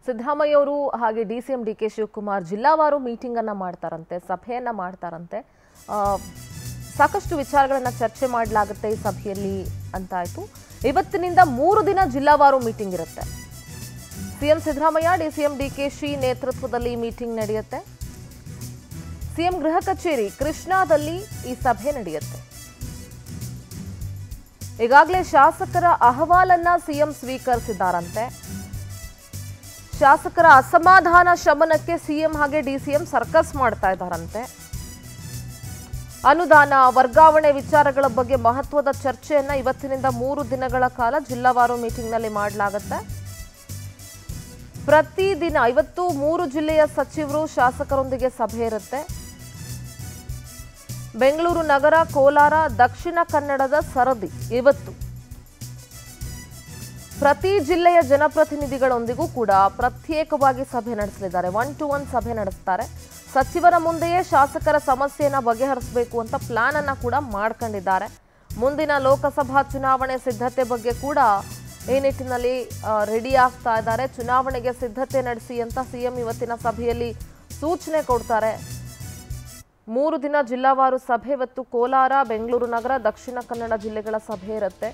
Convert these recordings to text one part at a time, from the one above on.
ಸಿದ್ದರಾಮಯ್ಯ ಅವರು ಹಾಗೆ DCM DK Shivakumar ಜಿಲ್ಲಾವಾರು ಮೀಟಿಂಗ್ ಅನ್ನ ಮಾಡ್ತಾರಂತೆ, ಸಭೆಯನ್ನ ಮಾಡ್ತಾರಂತೆ. ಸಾಕಷ್ಟು ವಿಚಾರಗಳನ್ನ ಚರ್ಚೆ ಮಾಡಲಾಗುತ್ತೆ ಈ ಸಭೆಯಲ್ಲಿ ಅಂತಾಯ್ತು. ಇವತ್ತಿನಿಂದ 3 ದಿನ ಜಿಲ್ಲಾವಾರು ಮೀಟಿಂಗ್ ಇರುತ್ತೆ. ಸಿಎಂ ಸಿದ್ದರಾಮಯ್ಯ ಡಿಸಿಎಂ ಡಿಕೆಶಿ ನೇತೃತ್ವದಲ್ಲಿ ಮೀಟಿಂಗ್ ನಡೆಯುತ್ತೆ. ಸಿಎಂ ಗೃಹ ಕಚೇರಿ ಕೃಷ್ಣಾದಲ್ಲಿ ಈ ಸಭೆ ನಡೆಯುತ್ತೆ. ಈಗಾಗಲೇ ಶಾಸಕರ ಅಹವಾಲನ್ನ ಸಿಎಂ ಸ್ವೀಕರಿಸಿದ್ದಾರಂತೆ. ಶಾಸಕರ ಅಸಮಾಧಾನ ಶಮನಕ್ಕೆ ಸಿಎಂ ಹಾಗೆ ಡಿಸಿಎಂ ಸರ್ಕಸ್ ಮಾಡ್ತಾ ಇದ್ದಾರಂತೆ. ಅನುದಾನ ವರ್ಗಾವಣೆ ವಿಚಾರಗಳ ಬಗ್ಗೆ ಮಹತ್ವದ ಚರ್ಚೆಯನ್ನ ಇವತ್ತಿನಿಂದ 3 ದಿನಗಳ ಕಾಲ ಜಿಲ್ಲಾವಾರು ಮೀಟಿಂಗ್ನಲ್ಲಿ ಮಾಡಲಾಗುತ್ತೆ. ಪ್ರತಿದಿನ ಇವತ್ತು 3 ಜಿಲ್ಲೆಯ ಸಚಿವರು ಶಾಸಕರೊಂದಿಗೆ ಸಭೆ ಇರುತ್ತೆ. ಬೆಂಗಳೂರು ನಗರ, ಕೋಲಾರ, ದಕ್ಷಿಣ ಕನ್ನಡದ ಸರದಿ ಇವತ್ತು ಪ್ರತಿ ಜಿಲ್ಲೆಯ ಜನಪ್ರತಿನಿಧಿಗಳೊಂದಿಗೂ ಕೂಡ ಪ್ರತ್ಯೇಕವಾಗಿ ಸಭೆ ನಡೆಸಲಿದ್ದಾರೆ. 1-to-1 ಸಭೆ ನಡೆಸ್ತಾರೆ. ಸಚಿವರ ಮುಂದೆಯೇ ಶಾಸಕರ ಸಮಸ್ಯೆಯನ್ನು ಬಗೆಹರಿಸಬೇಕು ಅಂತ ಪ್ಲಾನ್ ಅನ್ನ ಕೂಡ ಮಾಡ್ಕೊಂಡಿದ್ದಾರೆ. ಮುಂದಿನ ಲೋಕಸಭಾ ಚುನಾವಣೆ ಸಿದ್ಧತೆ ಬಗ್ಗೆ ಕೂಡ ಈ ನಿಟ್ಟಿನಲ್ಲಿ ರೆಡಿ ಆಗ್ತಾ ಇದ್ದಾರೆ. ಚುನಾವಣೆಗೆ ಸಿದ್ಧತೆ ನಡೆಸಿ ಅಂತ ಸಿಎಂ ಇವತ್ತಿನ ಸಭೆಯಲ್ಲಿ ಸೂಚನೆ ಕೊಡ್ತಾರೆ. 3 ದಿನ ಜಿಲ್ಲಾವಾರು ಸಭೆ. ಇವತ್ತು ಕೋಲಾರ, ಬೆಂಗಳೂರು ನಗರ, ದಕ್ಷಿಣ ಕನ್ನಡ ಜಿಲ್ಲೆಗಳ ಸಭೆ ಇರುತ್ತೆ.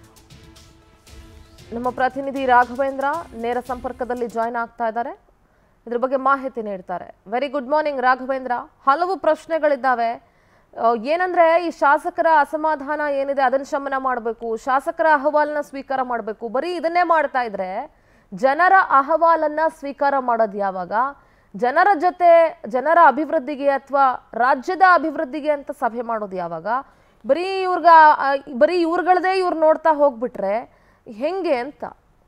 ನಮ್ಮ ಪ್ರತಿನಿಧಿ ರಾಘವೇಂದ್ರ ನೇರ ಸಂಪರ್ಕದಲ್ಲಿ ಜಾಯ್ನ್ ಆಗ್ತಾ ಇದ್ದಾರೆ. ಇದ್ರ ಬಗ್ಗೆ ಮಾಹಿತಿ ನೀಡ್ತಾರೆ. Very good morning Raghavendra. ಹಲವು ಪ್ರಶ್ನೆಗಳಿದ್ದಾವೆ. ಏನಂದ್ರೆ ಈ ಶಾಸಕರ ಅಸಮಾಧಾನ ಏನಿದೆ ಅದನ್ನ ಶಮನ ಮಾಡಬೇಕು, ಶಾಸಕರ ಅಹವಾಲನ್ನ ಸ್ವೀಕಾರ ಮಾಡಬೇಕು. ಬರೀ ಇದನ್ನೇ ಮಾಡ್ತಾ ಇದ್ರೆ ಜನರ ಅಹವಾಲನ್ನ ಸ್ವೀಕಾರ ಮಾಡೋದು ಯಾವಾಗ? ಜನರ ಜೊತೆ ಜನರ ಅಭಿವೃದ್ಧಿಗೆ ಅಥವಾ ರಾಜ್ಯದ ಅಭಿವೃದ್ಧಿಗೆ ಅಂತ ಸಭೆ ಮಾಡೋದು ಯಾವಾಗ? ಬರೀ ಇವ್ರುಗಳದೇ ಇವ್ರು ನೋಡ್ತಾ ಹೋಗ್ಬಿಟ್ರೆ ಹೆಂಗೆ ಅಂತ?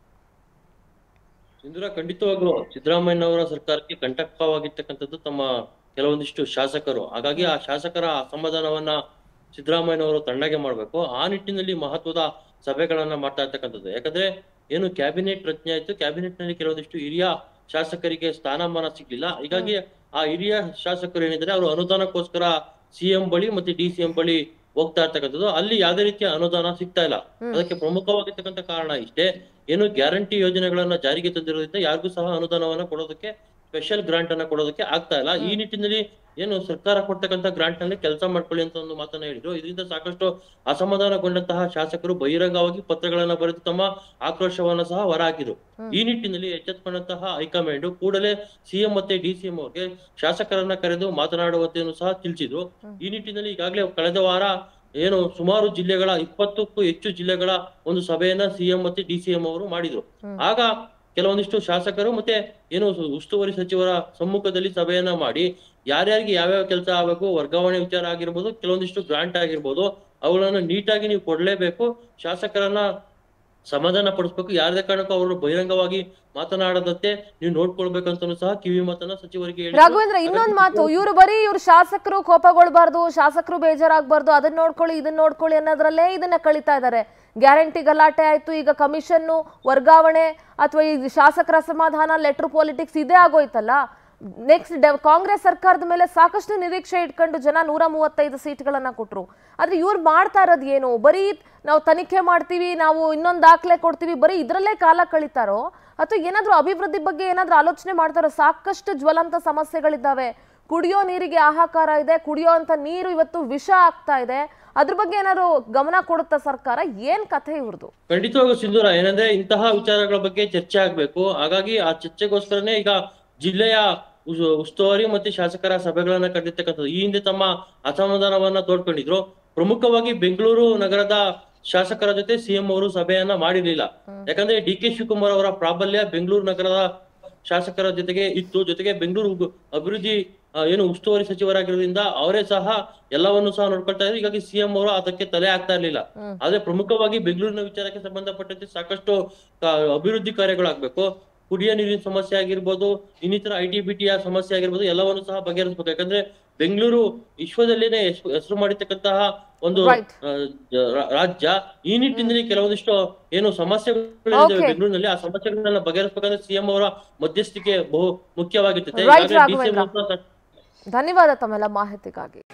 ಸಿಂಧೂರ, ಖಂಡಿತವಾಗ್ಲೂ ಸಿದ್ದರಾಮಯ್ಯನವರ ಸರ್ಕಾರಕ್ಕೆ ಕಂಟಕವಾಗಿರ್ತಕ್ಕಂಥದ್ದು ತಮ್ಮ ಕೆಲವೊಂದಿಷ್ಟು ಶಾಸಕರು. ಹಾಗಾಗಿ ಆ ಶಾಸಕರ ಅಸಮಾಧಾನವನ್ನ ಸಿದ್ದರಾಮಯ್ಯನವರು ತಣ್ಣಗೆ ಮಾಡ್ಬೇಕು. ಆ ನಿಟ್ಟಿನಲ್ಲಿ ಮಹತ್ವದ ಸಭೆಗಳನ್ನ ಮಾಡ್ತಾ ಇರ್ತಕ್ಕಂಥದ್ದು. ಯಾಕಂದ್ರೆ ಏನು ಕ್ಯಾಬಿನೆಟ್ ರಚನೆ ಆಯ್ತು, ಕ್ಯಾಬಿನೆಟ್ ನಲ್ಲಿ ಕೆಲವೊಂದಿಷ್ಟು ಹಿರಿಯ ಶಾಸಕರಿಗೆ ಸ್ಥಾನಮಾನ ಸಿಗ್ಲಿಲ್ಲ. ಹೀಗಾಗಿ ಆ ಹಿರಿಯ ಶಾಸಕರು ಏನಿದ್ರೆ ಅವರು ಅನುದಾನಕ್ಕೋಸ್ಕರ ಸಿಎಂ ಬಳಿ ಮತ್ತೆ ಡಿಸಿಎಂ ಬಳಿ ಹೋಗ್ತಾ ಇರ್ತಕ್ಕಂಥದ್ದು. ಅಲ್ಲಿ ಯಾವುದೇ ರೀತಿಯ ಅನುದಾನ ಸಿಗ್ತಾ ಇಲ್ಲ. ಅದಕ್ಕೆ ಪ್ರಮುಖವಾಗಿರ್ತಕ್ಕಂಥ ಕಾರಣ ಇಷ್ಟೇ. ಏನು ಗ್ಯಾರಂಟಿ ಯೋಜನೆಗಳನ್ನ ಜಾರಿಗೆ ತಂದಿರೋದ್ರಿಂದ ಯಾರಿಗೂ ಸಹ ಅನುದಾನವನ್ನ ಕೊಡೋದಕ್ಕೆ, ಸ್ಪೆಷಲ್ ಗ್ರಾಂಟ್ ಅನ್ನ ಕೊಡೋದಕ್ಕೆ ಆಗ್ತಾ ಇಲ್ಲ. ಈ ನಿಟ್ಟಿನಲ್ಲಿ ಏನು ಸರ್ಕಾರ ಕೊಡ್ತಕ್ಕಂಥ ಗ್ರಾಂಟ್ ನಲ್ಲಿ ಕೆಲಸ ಮಾಡ್ಕೊಳ್ಳಿ ಅಂತ ಒಂದು ಮಾತನ್ನ ಹೇಳಿದ್ರು. ಇದರಿಂದ ಸಾಕಷ್ಟು ಅಸಮಾಧಾನಗೊಂಡಂತಹ ಶಾಸಕರು ಬಹಿರಂಗವಾಗಿ ಪತ್ರಗಳನ್ನ ಬರೆದು ತಮ್ಮ ಆಕ್ರೋಶವನ್ನ ಸಹ ಹೊರಹಾಕಿದ್ರು. ಈ ನಿಟ್ಟಿನಲ್ಲಿ ಎಚ್ಚೆತ್ತುಕೊಂಡಂತಹ ಹೈಕಮಾಂಡ್ ಕೂಡಲೇ ಸಿಎಂ ಮತ್ತೆ ಡಿಸಿಎಂ ಅವರಿಗೆ ಶಾಸಕರನ್ನ ಕರೆದು ಮಾತನಾಡುವಂತೆಯೂ ಸಹ ತಿಳಿಸಿದ್ರು. ಈ ನಿಟ್ಟಿನಲ್ಲಿ ಈಗಾಗಲೇ ಕಳೆದ ವಾರ ಏನು ಸುಮಾರು ಜಿಲ್ಲೆಗಳ 20ಕ್ಕೂ ಹೆಚ್ಚು ಜಿಲ್ಲೆಗಳ ಒಂದು ಸಭೆಯನ್ನ ಸಿಎಂ ಮತ್ತೆ ಡಿಸಿಎಂ ಅವರು ಮಾಡಿದ್ರು. ಆಗ ಕೆಲವೊಂದಿಷ್ಟು ಶಾಸಕರು ಮತ್ತೆ ಏನು ಉಸ್ತುವಾರಿ ಸಚಿವರ ಸಮ್ಮುಖದಲ್ಲಿ ಸಭೆಯನ್ನ ಮಾಡಿ ಯಾರ್ಯಾರಿಗೆ ಯಾವ್ಯಾವ ಕೆಲಸ ಆಗಬೇಕು, ವರ್ಗಾವಣೆ ವಿಚಾರ ಆಗಿರ್ಬೋದು, ಕೆಲವೊಂದಿಷ್ಟು ಗ್ರಾಂಟ್ ಆಗಿರ್ಬೋದು, ಅವುಗಳನ್ನ ನೀಟಾಗಿ ನೀವು ಕೊಡ್ಲೇಬೇಕು, ಶಾಸಕರನ್ನ ಸಮಾಧಾನ ಪಡಿಸ್ಬೇಕು, ಯಾರದೇ ಕಾರಣಕ್ಕೂ ಅವರು ಬಹಿರಂಗವಾಗಿ ಮಾತನಾಡದಂತೆ ನೀವು ನೋಡ್ಕೊಳ್ಬೇಕಂತ ಸಹ ಕಿವಿ ಮಾತನ್ನ ಸಚಿವರಿಗೆ ಹೇಳಿ. ರಾಘವೇಂದ್ರ, ಇನ್ನೊಂದು ಮಾತು, ಇವ್ರು ಶಾಸಕರು ಕೋಪಗೊಳ್ಬಾರ್ದು, ಶಾಸಕರು ಬೇಜಾರಾಗಬಾರ್ದು, ಅದನ್ನ ನೋಡ್ಕೊಳ್ಳಿ ಇದನ್ನ ನೋಡ್ಕೊಳ್ಳಿ ಅನ್ನೋದ್ರಲ್ಲೇ ಇದನ್ನ ಕಳೀತಾ ಇದ್ದಾರೆ. ಗ್ಯಾರಂಟಿ ಗಲಾಟೆ ಆಯ್ತು, ಈಗ ಕಮಿಷನ್ ವರ್ಗಾವಣೆ ಅಥವಾ ಈ ಶಾಸಕರ ಅಸಮಾಧಾನ, ಲೆಟರ್ ಪಾಲಿಟಿಕ್ಸ್ ಇದೇ ಆಗೋಯ್ತಲ್ಲ. ನೆಕ್ಸ್ಟ್ ಕಾಂಗ್ರೆಸ್ ಸರ್ಕಾರದ ಮೇಲೆ ಸಾಕಷ್ಟು ನಿರೀಕ್ಷೆ ಇಟ್ಕೊಂಡು ಜನ 135 ಸೀಟ್ಗಳನ್ನ ಕೊಟ್ರು. ಆದ್ರೆ ಇವ್ರು ಮಾಡ್ತಾ ಇರೋದು ಏನು? ಬರೀ ನಾವು ತನಿಖೆ ಮಾಡ್ತೀವಿ, ನಾವು ಇನ್ನೊಂದು ದಾಖಲೆ ಕೊಡ್ತೀವಿ, ಬರೀ ಇದ್ರಲ್ಲೇ ಕಾಲ ಕಳೀತಾರೋ ಅಥವಾ ಏನಾದ್ರೂ ಅಭಿವೃದ್ಧಿ ಬಗ್ಗೆ ಏನಾದ್ರೂ ಆಲೋಚನೆ ಮಾಡ್ತಾರೋ? ಸಾಕಷ್ಟು ಜ್ವಲಂತ ಸಮಸ್ಯೆಗಳಿದ್ದಾವೆ. ಕುಡಿಯೋ ನೀರಿಗೆ ಹಾಹಾಕಾರ ಇದೆ, ಕುಡಿಯೋ ಅಂತ ನೀರು ಇವತ್ತು ವಿಷ ಆಗ್ತಾ ಇದೆ. ಅದ್ರ ಬಗ್ಗೆ ಏನಾದ್ರು ಗಮನ ಕೊಡುತ್ತಾ ಸರ್ಕಾರ? ಏನ್ ಕಥೆ ಇವ್ರದ್ದು? ಖಂಡಿತವಾಗೂ ಸಿಂಧೂರ, ಏನಂದ್ರೆ ಇಂತಹ ವಿಚಾರಗಳ ಬಗ್ಗೆ ಚರ್ಚೆ ಆಗ್ಬೇಕು. ಹಾಗಾಗಿ ಆ ಚರ್ಚೆಗೋಸ್ಕರನೇ ಈಗ ಜಿಲ್ಲೆಯ ಉಸ್ತುವಾರಿ ಮತ್ತೆ ಶಾಸಕರ ಸಭೆಗಳನ್ನ ಕರೆದಿರ್ತಕ್ಕಂಥದ್ದು. ಈ ಹಿಂದೆ ತಮ್ಮ ಅಸಮಾಧಾನವನ್ನ ತೋಡ್ಕೊಂಡಿದ್ರು. ಪ್ರಮುಖವಾಗಿ ಬೆಂಗಳೂರು ನಗರದ ಶಾಸಕರ ಜೊತೆ ಸಿಎಂ ಅವರು ಸಭೆಯನ್ನ ಮಾಡಿರ್ಲಿಲ್ಲ. ಯಾಕಂದ್ರೆ ಡಿಕೆ ಶಿವಕುಮಾರ್ ಅವರ ಪ್ರಾಬಲ್ಯ ಬೆಂಗಳೂರು ನಗರದ ಶಾಸಕರ ಜೊತೆಗೆ ಇತ್ತು. ಜೊತೆಗೆ ಬೆಂಗಳೂರು ಅಭಿವೃದ್ಧಿ ಏನು ಉಸ್ತುವಾರಿ ಸಚಿವರಾಗಿರೋದ್ರಿಂದ ಅವರೇ ಸಹ ಎಲ್ಲವನ್ನು ಸಹ ನೋಡ್ಕೊಳ್ತಾ ಇದ್ರು. ಹೀಗಾಗಿ ಸಿಎಂ ಅವರು ಅದಕ್ಕೆ ತಲೆ ಆಗ್ತಾ ಇರ್ಲಿಲ್ಲ. ಆದ್ರೆ ಪ್ರಮುಖವಾಗಿ ಬೆಂಗಳೂರಿನ ವಿಚಾರಕ್ಕೆ ಸಂಬಂಧಪಟ್ಟಂತೆ ಸಾಕಷ್ಟು ಅಭಿವೃದ್ಧಿ ಕಾರ್ಯಗಳಾಗ್ಬೇಕು. ಕುಡಿಯ ನೀರಿನ ಸಮಸ್ಯೆ ಆಗಿರ್ಬೋದು, ಇನ್ನಿತರ ITBTಯ ಸಮಸ್ಯೆ ಆಗಿರ್ಬೋದು, ಎಲ್ಲವನ್ನು ಸಹ ಬಗೆಹರಿಸಬೇಕು. ಯಾಕಂದ್ರೆ ಬೆಂಗಳೂರು ವಿಶ್ವದಲ್ಲೇನೆ ಹೆಸರು ಮಾಡಿರ್ತಕ್ಕಂತಹ ಒಂದು ರಾಜ್ಯ. ಈ ನಿಟ್ಟಿನಲ್ಲಿ ಕೆಲವೊಂದಿಷ್ಟು ಏನು ಸಮಸ್ಯೆಗಳಿವೆ ಬೆಂಗಳೂರಿನಲ್ಲಿ, ಆ ಸಮಸ್ಯೆಗಳನ್ನ ಬಗೆಹರಿಸಬೇಕಂದ್ರೆ ಸಿಎಂ ಅವರ ಮಧ್ಯಸ್ಥಿಕೆ ಬಹು ಮುಖ್ಯವಾಗಿರ್ತದೆ. ಧನ್ಯವಾದ ತಮ್ಮೆಲ್ಲ ಮಾಹಿತಿಗಾಗಿ.